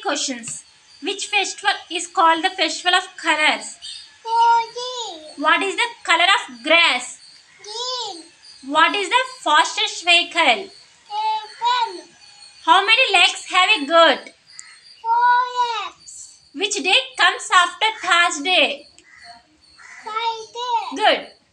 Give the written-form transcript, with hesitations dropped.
questions. Which festival is called the festival of colors? Holi. What is the color of grass? Green. What is the fastest vehicle? Elephant. How many legs have a goat? 4 legs. Which day comes after Thursday? Friday. Good.